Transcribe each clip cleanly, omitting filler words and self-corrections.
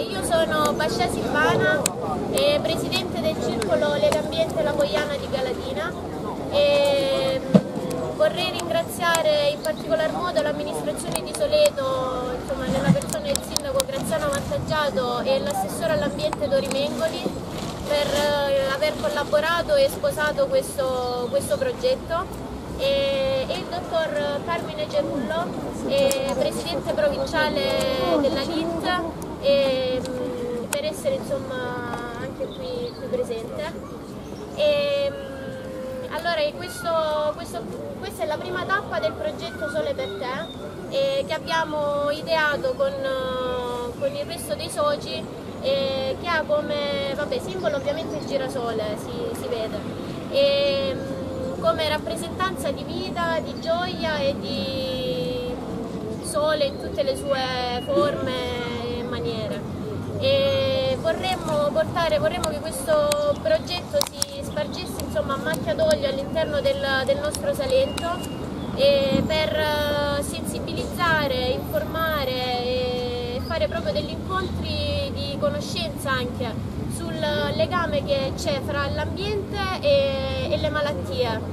io sono Bascia Silvana, presidente del circolo Lega Ambiente La Poiana di Galatina e vorrei ringraziare in particolar modo l'amministrazione di Soleto, insomma, nella persona del sindaco Graziano Avantaggiato e l'assessore all'ambiente Dori Mengoli per aver collaborato e sposato questo progetto. E il dottor Carmine Cerullo, presidente provinciale della LIT, per essere insomma anche qui presente. Allora questa è la prima tappa del progetto Sole per Te, che abbiamo ideato con il resto dei soci, che ha come simbolo ovviamente il girasole, si vede. Come rappresentanza di vita, di gioia e di sole in tutte le sue forme e maniere. E vorremmo che questo progetto si spargesse insomma a macchia d'olio all'interno del nostro Salento, per sensibilizzare, informare e fare proprio degli incontri di conoscenza anche sul legame che c'è fra l'ambiente e le malattie.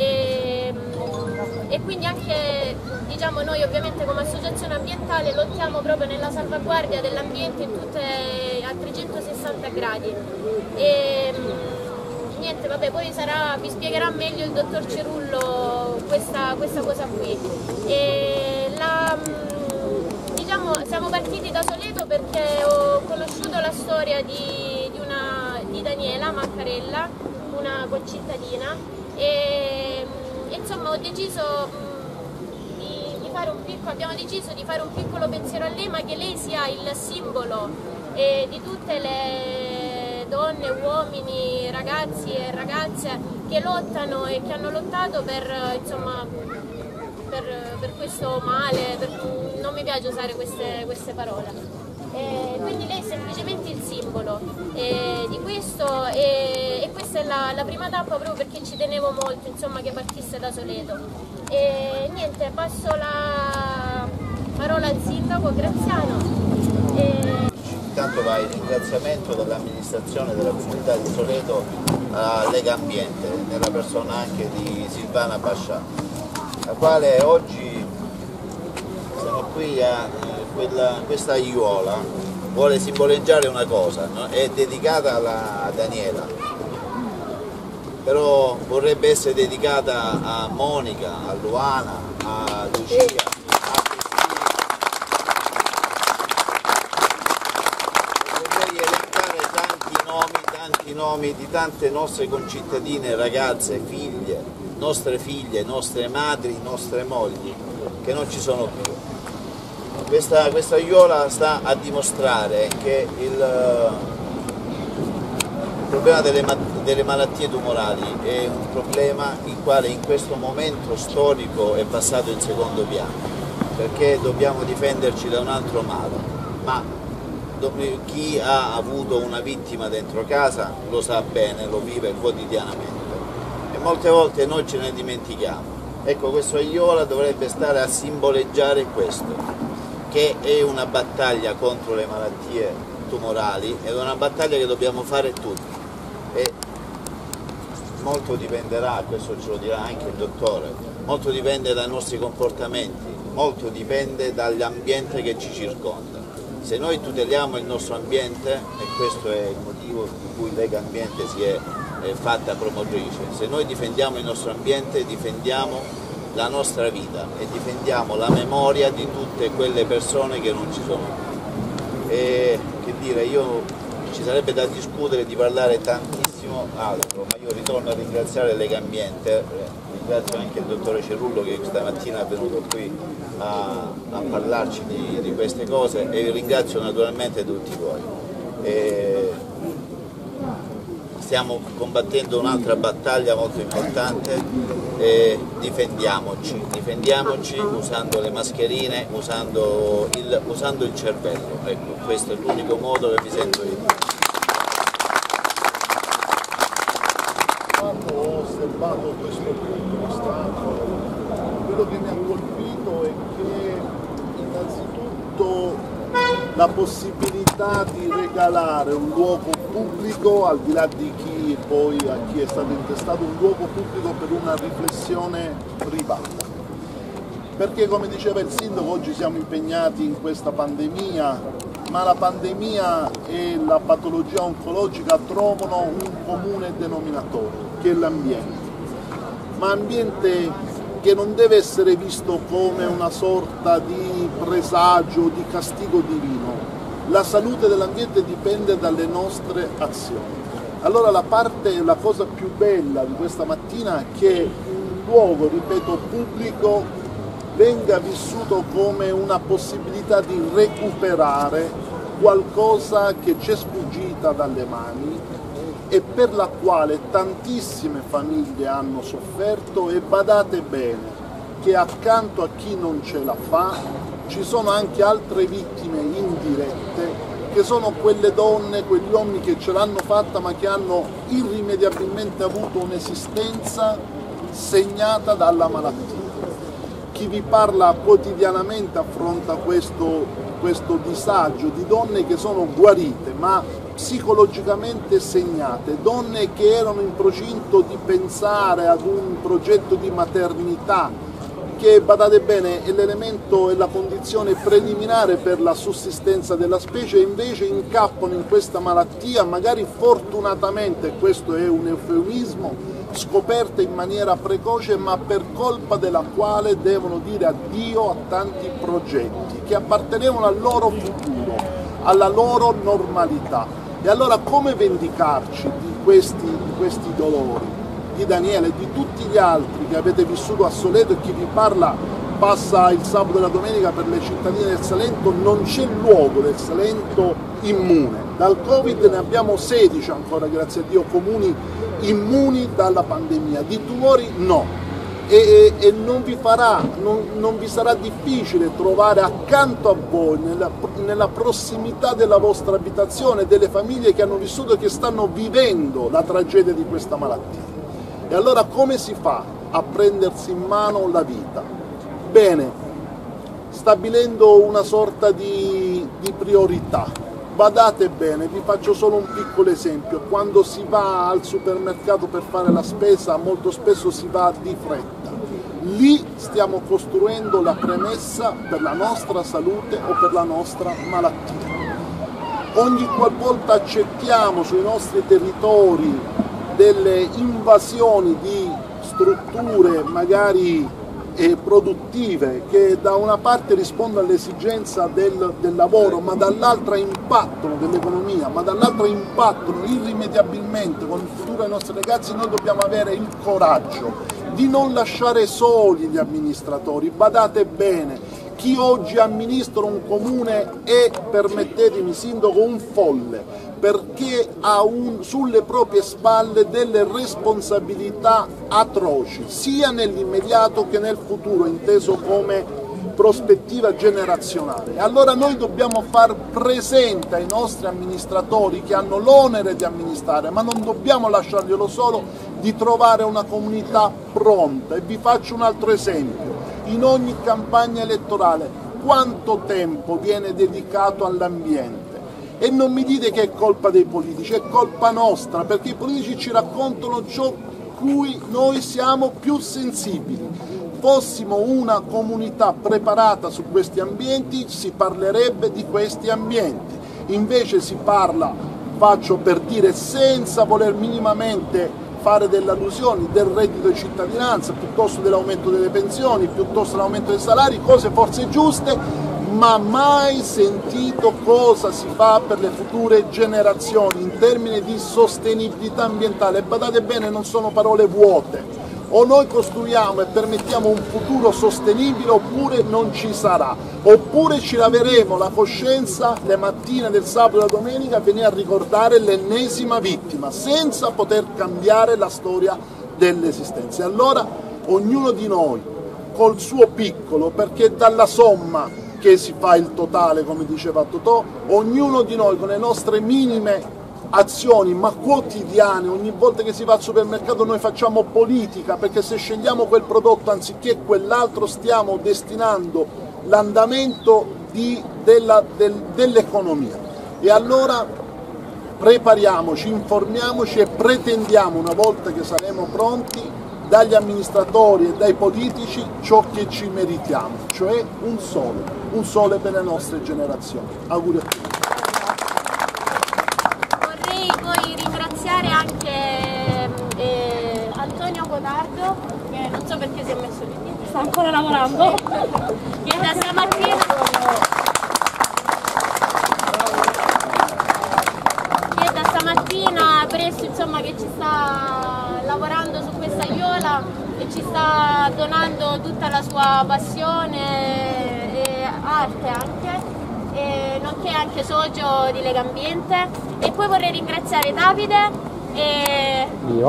E quindi anche noi ovviamente come associazione ambientale lottiamo proprio nella salvaguardia dell'ambiente a 360 gradi. Niente, poi vi spiegherà meglio il dottor Cerullo questa cosa qui. Siamo partiti da Soleto perché ho conosciuto la storia di Daniela Maccarella, una concittadina, e insomma abbiamo deciso di fare un piccolo pensiero a lei, ma che lei sia il simbolo di tutte le donne, uomini, ragazzi e ragazze che lottano e che hanno lottato per questo male, non mi piace usare queste parole. Quindi lei è semplicemente il simbolo di questo, e questa è la prima tappa proprio perché ci tenevo molto che partisse da Soleto. Niente, passo la parola al sindaco Graziano. Intanto va il ringraziamento dell'amministrazione della comunità di Soleto alla Lega Ambiente, nella persona anche di Silvana Bascia, la quale oggi siamo qui questa aiuola vuole simboleggiare una cosa, no? È dedicata a Daniela, però vorrebbe essere dedicata a Monica, a Luana, a Lucia, a Cristina. Vorrei elencare tanti nomi di tante nostre concittadine, ragazze, nostre figlie, nostre madri, nostre mogli, che non ci sono più. Questa aiuola sta a dimostrare che il problema delle malattie tumorali è un problema il quale in questo momento storico è passato in secondo piano, perché dobbiamo difenderci da un altro male, ma chi ha avuto una vittima dentro casa lo sa bene, lo vive quotidianamente e molte volte noi ce ne dimentichiamo. Ecco, questa aiuola dovrebbe stare a simboleggiare questo, che è una battaglia contro le malattie tumorali ed è una battaglia che dobbiamo fare tutti, e molto dipenderà, questo ce lo dirà anche il dottore, molto dipende dai nostri comportamenti, molto dipende dall'ambiente che ci circonda. Se noi tuteliamo il nostro ambiente, e questo è il motivo di cui Lega Ambiente si è fatta promotrice, se noi difendiamo il nostro ambiente difendiamo la nostra vita e difendiamo la memoria di tutte quelle persone che non ci sono più. E che dire, ci sarebbe da discutere, di parlare tantissimo altro, ma io ritorno a ringraziare Lega Ambiente, ringrazio anche il dottore Cerullo che stamattina è venuto qui a parlarci di queste cose, e ringrazio naturalmente tutti voi. Stiamo combattendo un'altra battaglia molto importante, difendiamoci usando le mascherine, usando il cervello, ecco, questo è l'unico modo che mi sento di dire. Quando ho osservato questo punto di stato, quello che mi ha colpito è che innanzitutto la possibilità di regalare un luogo pubblico, al di là di chi poi a chi è stato intestato, un luogo pubblico per una riflessione privata. Perché, come diceva il sindaco, oggi siamo impegnati in questa pandemia, ma la pandemia e la patologia oncologica trovano un comune denominatore, che è l'ambiente. Ma ambiente che non deve essere visto come una sorta di presagio, di castigo divino. La salute dell'ambiente dipende dalle nostre azioni. Allora la cosa più bella di questa mattina è che un luogo, ripeto, pubblico venga vissuto come una possibilità di recuperare qualcosa che ci è sfuggita dalle mani e per la quale tantissime famiglie hanno sofferto, e badate bene che accanto a chi non ce la fa ci sono anche altre vittime indirette, che sono quelle donne, quegli uomini che ce l'hanno fatta ma che hanno irrimediabilmente avuto un'esistenza segnata dalla malattia. Chi vi parla quotidianamente affronta questo disagio di donne che sono guarite ma psicologicamente segnate, donne che erano in procinto di pensare ad un progetto di maternità che, badate bene, è l'elemento e la condizione preliminare per la sussistenza della specie, e invece incappano in questa malattia, magari fortunatamente, questo è un eufemismo, scoperta in maniera precoce, ma per colpa della quale devono dire addio a tanti progetti che appartenevano al loro futuro, alla loro normalità. E allora come vendicarci di questi dolori? Di Daniele e di tutti gli altri che avete vissuto a Soleto, e chi vi parla passa il sabato e la domenica per le cittadine del Salento. Non c'è luogo del Salento immune. Dal Covid ne abbiamo 16 ancora, grazie a Dio, comuni immuni dalla pandemia. Di tumori no. E non vi sarà difficile trovare accanto a voi, nella prossimità della vostra abitazione, delle famiglie che hanno vissuto e che stanno vivendo la tragedia di questa malattia. E allora come si fa a prendersi in mano la vita? Bene, stabilendo una sorta di priorità. Badate bene, vi faccio solo un piccolo esempio. Quando si va al supermercato per fare la spesa, molto spesso si va di fretta. Lì stiamo costruendo la premessa per la nostra salute o per la nostra malattia. Ogni qualvolta accettiamo sui nostri territori delle invasioni di strutture magari produttive che da una parte rispondono all'esigenza del lavoro, ma dall'altra impattano dell'economia, ma dall'altra impattano irrimediabilmente con il futuro dei nostri ragazzi, noi dobbiamo avere il coraggio di non lasciare soli gli amministratori. Badate bene, chi oggi amministra un comune è, permettetemi sindaco, un folle, perché ha sulle proprie spalle delle responsabilità atroci, sia nell'immediato che nel futuro, inteso come prospettiva generazionale. Allora noi dobbiamo far presente ai nostri amministratori che hanno l'onere di amministrare, ma non dobbiamo lasciarglielo solo, di trovare una comunità pronta. E vi faccio un altro esempio. In ogni campagna elettorale quanto tempo viene dedicato all'ambiente? E non mi dite che è colpa dei politici, è colpa nostra, perché i politici ci raccontano ciò cui noi siamo più sensibili. Fossimo una comunità preparata su questi ambienti, si parlerebbe di questi ambienti. Invece si parla, faccio per dire, senza voler minimamente fare delle allusioni, del reddito di cittadinanza, piuttosto dell'aumento delle pensioni, piuttosto dell'aumento dei salari, cose forse giuste, ma mai sentito cosa si fa per le future generazioni in termini di sostenibilità ambientale. E badate bene, non sono parole vuote. O noi costruiamo e permettiamo un futuro sostenibile, oppure non ci sarà. Oppure ci laveremo la coscienza le mattine del sabato e la domenica a venire a ricordare l'ennesima vittima, senza poter cambiare la storia dell'esistenza. E allora ognuno di noi, col suo piccolo, perché dalla somma che si fa il totale, come diceva Totò, ognuno di noi con le nostre minime azioni ma quotidiane, ogni volta che si va al supermercato noi facciamo politica, perché se scegliamo quel prodotto anziché quell'altro stiamo destinando l'andamento dell'economia. E allora prepariamoci, informiamoci e pretendiamo, una volta che saremo pronti, dagli amministratori e dai politici ciò che ci meritiamo, cioè un sole per le nostre generazioni. Auguri a tutti. Vorrei poi ringraziare anche Antonio Cotardo, che non so perché si è messo lì, sta ancora lavorando, che da stamattina presto, insomma, che ci sta lavorando su questa aiuola e ci sta donando tutta la sua passione e arte anche, nonché anche socio di Legambiente. E poi vorrei ringraziare Davide che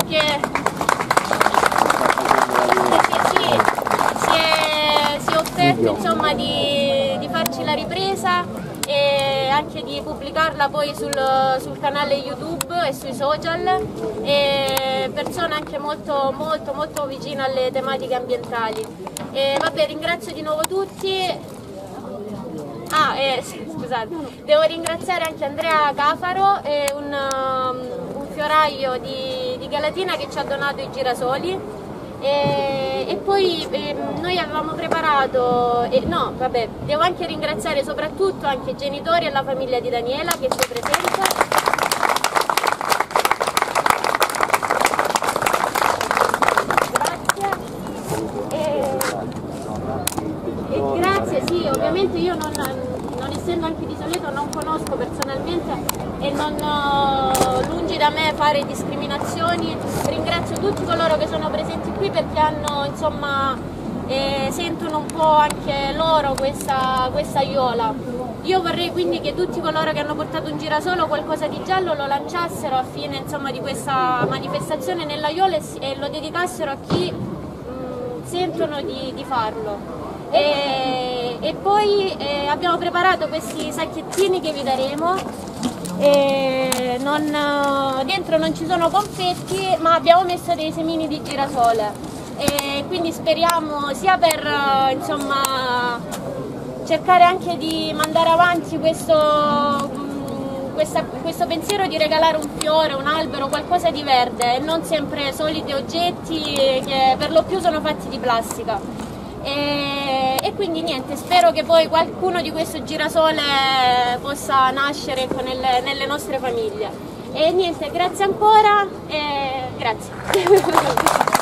si è offerto, insomma, di farci la ripresa e anche di pubblicarla poi sul canale YouTube e sui social, e persona anche molto vicina alle tematiche ambientali. E vabbè, ringrazio di nuovo tutti. Sì, scusate, devo ringraziare anche Andrea Cafaro, un fioraio di Galatina, che ci ha donato i girasoli. E poi noi avevamo preparato, devo anche ringraziare soprattutto anche i genitori e la famiglia di Daniela, che si è presente. Grazie. Grazie, sì, ovviamente io non essendo anche di Soleto non conosco personalmente e lungi da me fare discriminazioni. Ringrazio tutti coloro che sono presenti qui, perché hanno, insomma, sentono un po' anche loro questa aiuola. Io vorrei quindi che tutti coloro che hanno portato un girasole o qualcosa di giallo lo lanciassero a fine, insomma, di questa manifestazione nell'aiuola e lo dedicassero a chi sentono di farlo. E poi abbiamo preparato questi sacchettini che vi daremo. Dentro non ci sono confetti, ma abbiamo messo dei semini di girasole, e quindi speriamo, sia per insomma, cercare anche di mandare avanti questo pensiero di regalare un fiore, un albero, qualcosa di verde, e non sempre soliti oggetti che per lo più sono fatti di plastica. E quindi niente, spero che poi qualcuno di questo girasole possa nascere nelle nostre famiglie. E niente, grazie ancora e grazie.